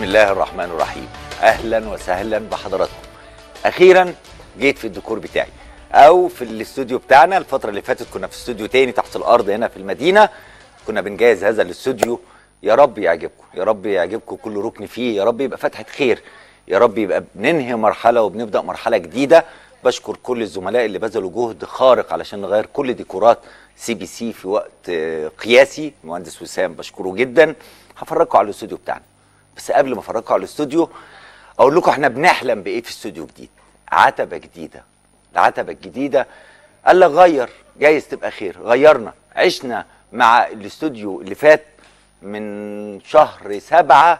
الله الرحمن الرحيم. اهلا وسهلا بحضراتكم. اخيرا جيت في الديكور بتاعي او في الاستوديو بتاعنا. الفتره اللي فاتت كنا في استوديو تاني تحت الارض هنا في المدينه، كنا بنجهز هذا الاستوديو. يا رب يعجبكم، يا رب يعجبكم كل ركن فيه، يا رب يبقى فتحه خير، يا رب يبقى بننهي مرحله وبنبدا مرحله جديده. بشكر كل الزملاء اللي بذلوا جهد خارق علشان نغير كل ديكورات CBC في وقت قياسي. المهندس وسام بشكره جدا. هفرجكم على الاستوديو بتاعنا، بس قبل ما افرجكم على الاستوديو اقول لكم احنا بنحلم بايه في استوديو جديد. عتبه جديده. العتبه الجديده قال لك غير، جايز تبقى خير. غيرنا، عشنا مع الاستوديو اللي فات من شهر 7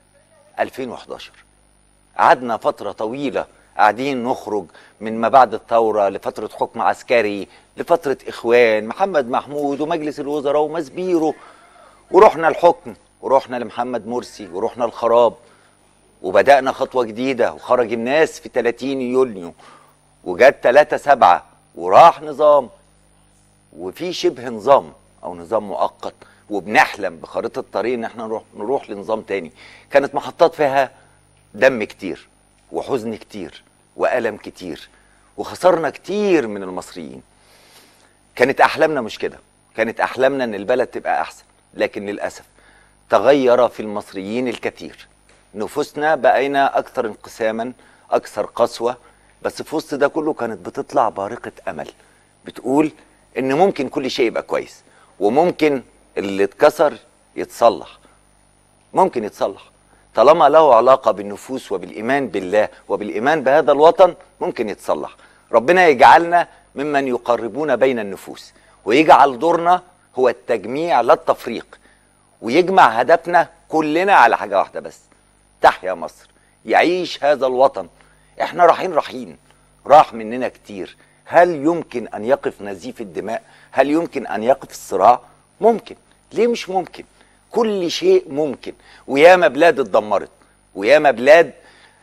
2011. قعدنا فتره طويله قاعدين نخرج من ما بعد الثوره لفتره حكم عسكري لفتره اخوان محمد محمود ومجلس الوزراء ومسبيرو، ورحنا الحكم ورحنا لمحمد مرسي ورحنا الخراب، وبدأنا خطوة جديدة وخرج الناس في 30 يوليو وجات 3/7 وراح نظام وفي شبه نظام أو نظام مؤقت، وبنحلم بخارطة طريق إن احنا نروح لنظام تاني. كانت محطات فيها دم كتير وحزن كتير وألم كتير وخسرنا كتير من المصريين. كانت أحلامنا مش كده، كانت أحلامنا إن البلد تبقى أحسن، لكن للأسف تغير في المصريين الكثير. نفوسنا بقينا أكثر انقساما، أكثر قسوة، بس في وسط ده كله كانت بتطلع بارقة أمل بتقول إن ممكن كل شيء يبقى كويس، وممكن اللي اتكسر يتصلح. ممكن يتصلح طالما له علاقة بالنفوس وبالإيمان بالله وبالإيمان بهذا الوطن. ممكن يتصلح. ربنا يجعلنا ممن يقربون بين النفوس، ويجعل دورنا هو التجميع لا التفريق، ويجمع هدفنا كلنا على حاجة واحدة بس: تحيا مصر، يعيش هذا الوطن. احنا رايحين راح مننا كتير. هل يمكن أن يقف نزيف الدماء؟ هل يمكن أن يقف الصراع؟ ممكن. ليه مش ممكن؟ كل شيء ممكن. وياما بلاد اتدمرت، وياما بلاد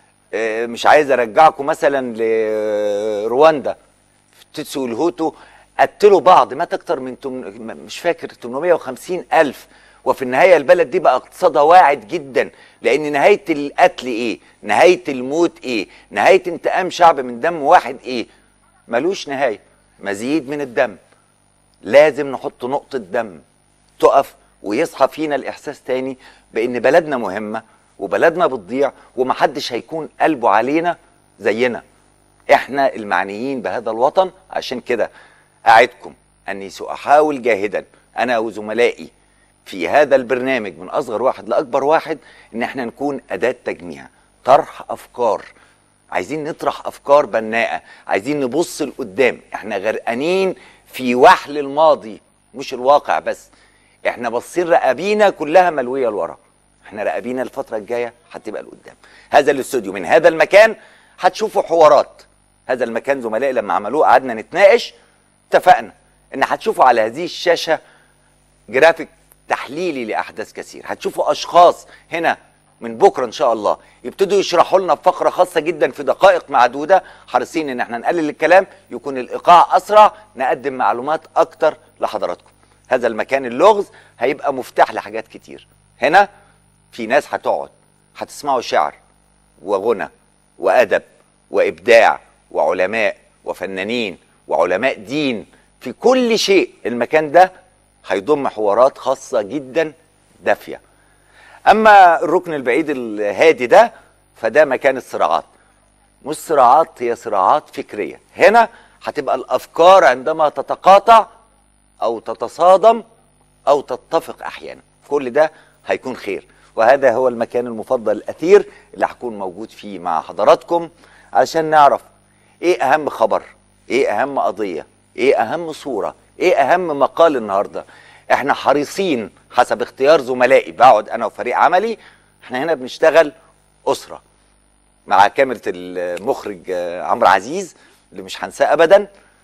مش عايز ارجعكم مثلا لرواندا، تتسو والهوتو قتلوا بعض، مات اكتر من مش فاكر 850,000، وفي النهاية البلد دي بقى اقتصادها واعد جدا. لأن نهاية القتل إيه؟ نهاية الموت إيه؟ نهاية انتقام شعب من دم واحد إيه؟ ملوش نهاية. مزيد من الدم. لازم نحط نقطة دم تقف ويصحى فينا الإحساس تاني بأن بلدنا مهمة وبلدنا بتضيع ومحدش هيكون قلبه علينا زينا. إحنا المعنيين بهذا الوطن. عشان كده أعدكم أني سأحاول جاهدا أنا وزملائي في هذا البرنامج من أصغر واحد لأكبر واحد إن احنا نكون أداة تجميع، طرح أفكار. عايزين نطرح أفكار بناءة، عايزين نبص لقدام. احنا غرقانين في وحل الماضي مش الواقع بس. احنا باصين رقابينا كلها ملوية لورا. احنا رقابينا الفترة الجاية هتبقى لقدام. هذا الاستوديو من هذا المكان هتشوفوا حوارات. هذا المكان زملائي لما عملوه قعدنا نتناقش، اتفقنا ان هتشوفوا على هذه الشاشة جرافيك تحليلي لأحداث كثير. هتشوفوا أشخاص هنا من بكرة إن شاء الله يبتدوا يشرحوا لنا بفقرة خاصة جدا في دقائق معدودة. حريصين إن احنا نقلل الكلام، يكون الإيقاع أسرع، نقدم معلومات أكتر لحضراتكم. هذا المكان اللغز هيبقى مفتاح لحاجات كتير. هنا في ناس هتقعد هتسمعوا شعر وغنى وأدب وإبداع وعلماء وفنانين وعلماء دين في كل شيء. المكان ده هيضم حوارات خاصة جدا دافية. أما الركن البعيد الهادي ده فده مكان الصراعات. مش صراعات، هي صراعات فكرية. هنا هتبقى الأفكار عندما تتقاطع أو تتصادم أو تتفق أحيانا. كل ده هيكون خير. وهذا هو المكان المفضل الأثير اللي هكون موجود فيه مع حضراتكم علشان نعرف إيه أهم خبر، إيه أهم قضية، إيه أهم صورة، ايه اهم مقال النهارده. احنا حريصين حسب اختيار زملائي، بقعد انا وفريق عملي. احنا هنا بنشتغل اسره مع كاميرا المخرج عمرو عزيز اللي مش هنساه ابدا.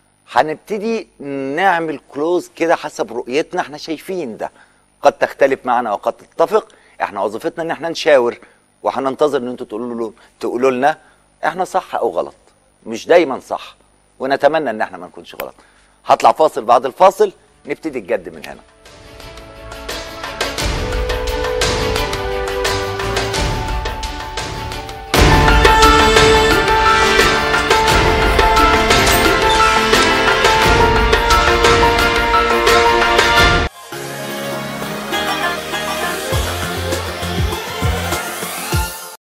هنبتدي نعمل كلوز كده حسب رؤيتنا. احنا شايفين ده قد تختلف معنا وقد تتفق. احنا وظيفتنا ان احنا نشاور، وهننتظر ان انتوا تقولوا لنا احنا صح او غلط. مش دايما صح، ونتمنى ان احنا ما نكونش غلط. هطلع فاصل، بعد الفاصل نبتدي الجد من هنا.